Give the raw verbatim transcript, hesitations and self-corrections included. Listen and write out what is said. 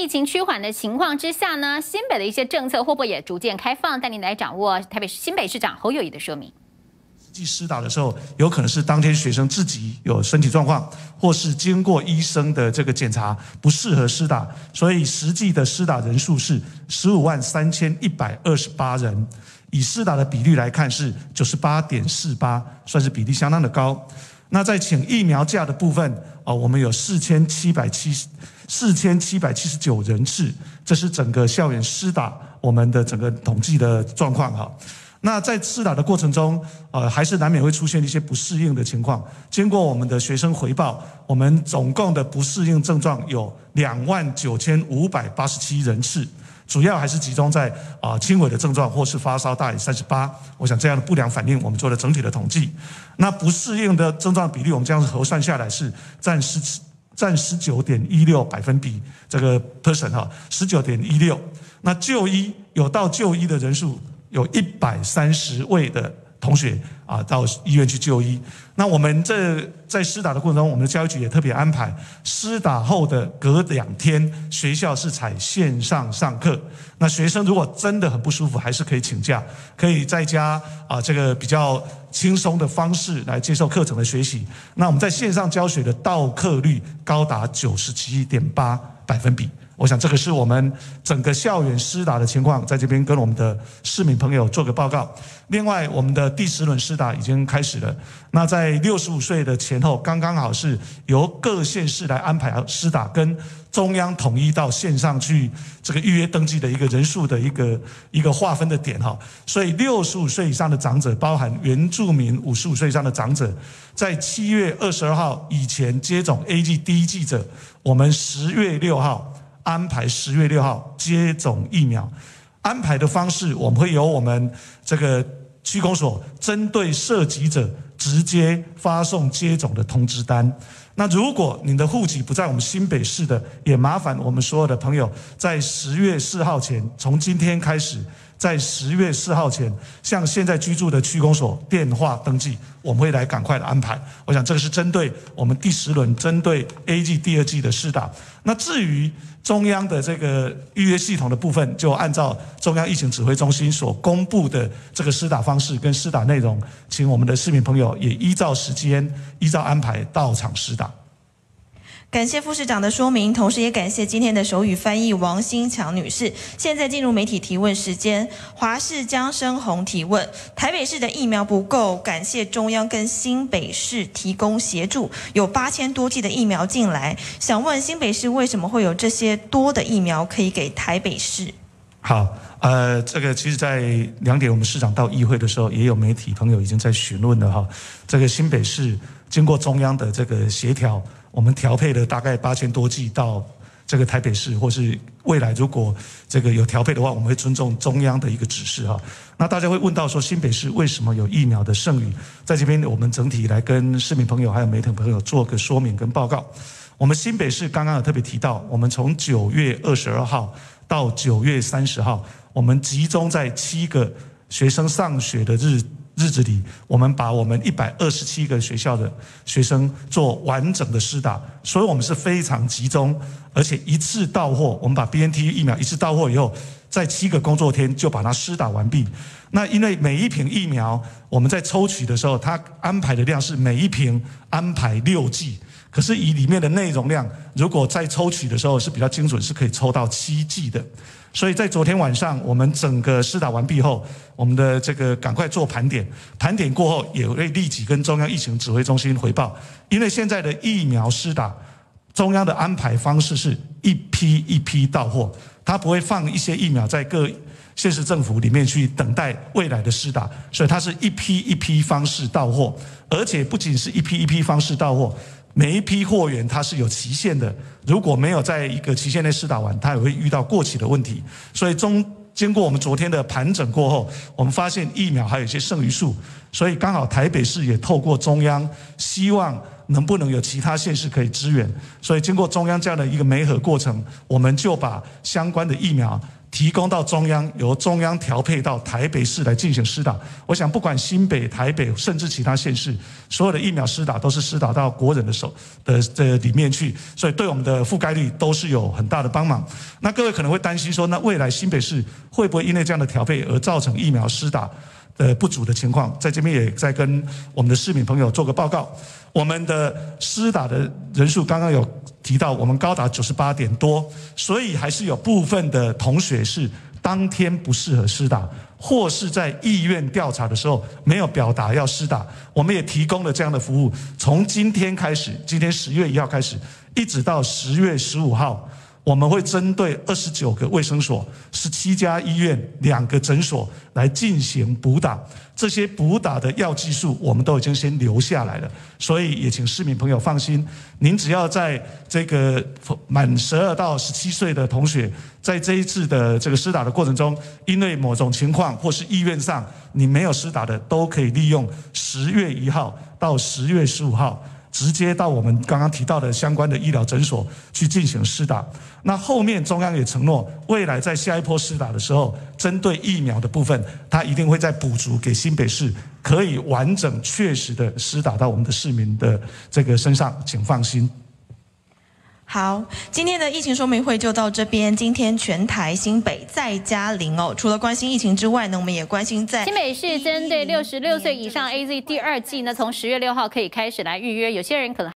疫情趋缓的情况之下呢，新北的一些政策会不会也逐渐开放？带您来掌握台北市新北市长侯友宜的说明。 实际施打的时候，有可能是当天学生自己有身体状况，或是经过医生的这个检查不适合施打，所以实际的施打人数是十五万三千一百二十八人。以施打的比率来看是 九十八点四八， 算是比例相当的高。那在请疫苗假的部分，哦，我们有四千七百七十九人次，这是整个校园施打我们的整个统计的状况哈。那在施打的过程中，呃，还是难免会出现一些不适应的情况。经过我们的学生回报，我们总共的不适应症状有两万九千五百八十七人次。主要还是集中在啊、呃、轻微的症状或是发烧大于三十八，我想这样的不良反应，我们做了整体的统计。那不适应的症状比例，我们这样核算下来是占十占十九点一六百分比，这个 percent 哈，十九点一六。那就医有到就医的人数有一百三十位的同学啊到医院去就医。那我们这在施打的过程中，我们的教育局也特别安排，施打后的隔两天，学校是采线上上课。那学生如果真的很不舒服，还是可以请假，可以在家啊这个比较轻松的方式来接受课程的学习。那我们在线上教学的到课率高达九十七点八百分比。我想这个是我们整个校园施打的情况，在这边跟我们的市民朋友做个报告。另外，我们的第十轮施打已经开始了。那在六十五岁的前后，刚刚好是由各县市来安排施打，跟中央统一到线上去这个预约登记的一个人数的一个一个划分的点哈。所以六十五岁以上的长者，包含原住民五十五岁以上的长者，在七月二十二号以前接种 A Z 第一剂者，我们十月六号。安排十月六号接种疫苗，安排的方式我们会由我们这个区公所针对涉及者直接发送接种的通知单。那如果你的户籍不在我们新北市的，也麻烦我们所有的朋友在十月四号前，从今天开始，在十月四号前向现在居住的区公所电话登记，我们会来赶快的安排。我想这个是针对我们第十轮针对 A G 第二剂的施打。那至于中央的这个预约系统的部分，就按照中央疫情指挥中心所公布的这个施打方式跟施打内容，请我们的市民朋友也依照时间、依照安排到场施打。 感谢副市长的说明，同时也感谢今天的手语翻译王新强女士。现在进入媒体提问时间，华视江生宏提问：台北市的疫苗不够，感谢中央跟新北市提供协助，有八千多剂的疫苗进来，想问新北市为什么会有这些多的疫苗可以给台北市？ 好，呃，这个其实在两点我们市长到议会的时候，也有媒体朋友已经在询问了哈。这个新北市经过中央的这个协调，我们调配了大概八千多剂到这个台北市，或是未来如果这个有调配的话，我们会尊重中央的一个指示哈。那大家会问到说，新北市为什么有疫苗的剩余？在这边我们整体来跟市民朋友还有媒体朋友做个说明跟报告。我们新北市刚刚有特别提到，我们从九月二十二号到九月三十号，我们集中在七个学生上学的日日子里，我们把我们一百二十七个学校的学生做完整的施打，所以我们是非常集中，而且一次到货。我们把 B N T 疫苗一次到货以后，在七个工作天就把它施打完毕。那因为每一瓶疫苗，我们在抽取的时候，它安排的量是每一瓶安排六剂。可是以里面的内容量，如果在抽取的时候是比较精准，是可以抽到七剂的。所以在昨天晚上，我们整个施打完毕后，我们的这个赶快做盘点，盘点过后也会立即跟中央疫情指挥中心回报。因为现在的疫苗施打，中央的安排方式是一批一批到货，它不会放一些疫苗在各县市政府里面去等待未来的施打，所以它是一批一批方式到货，而且不仅是一批一批方式到货。每一批货源它是有期限的，如果没有在一个期限内施打完，它也会遇到过期的问题。所以中经过我们昨天的盘整过后，我们发现疫苗还有一些剩余数，所以刚好台北市也透过中央，希望能不能有其他县市可以支援。所以经过中央这样的一个媒合过程，我们就把相关的疫苗提供到中央，由中央调配到台北市来进行施打。我想，不管新北、台北，甚至其他县市，所有的疫苗施打都是施打到国人的手的这里面去，所以对我们的覆盖率都是有很大的帮忙。那各位可能会担心说，那未来新北市会不会因为这样的调配而造成疫苗施打的不足的情况？在这边也在跟我们的市民朋友做个报告。我们的施打的人数刚刚有提到，我们高达九十八点多，所以还是有部分的同学是当天不适合施打，或是在意愿调查的时候没有表达要施打。我们也提供了这样的服务，从今天开始，今天十月一号开始，一直到十月十五号。我们会针对二十九个卫生所、十七家医院、两个诊所来进行补打。这些补打的药剂数，我们都已经先留下来了，所以也请市民朋友放心，您只要在这个满十二到十七岁的同学，在这一次的这个施打的过程中，因为某种情况或是意愿上你没有施打的，都可以利用十月一号到十月十五号。直接到我们刚刚提到的相关的医疗诊所去进行施打。那后面中央也承诺，未来在下一波施打的时候，针对疫苗的部分，它一定会再补足给新北市，可以完整确实的施打到我们的市民的这个身上，请放心。 好，今天的疫情说明会就到这边。今天全台新北再加零哦。除了关心疫情之外呢，我们也关心在新北市针对六十六岁以上 A Z 第二剂呢，从十月六号可以开始来预约，有些人可能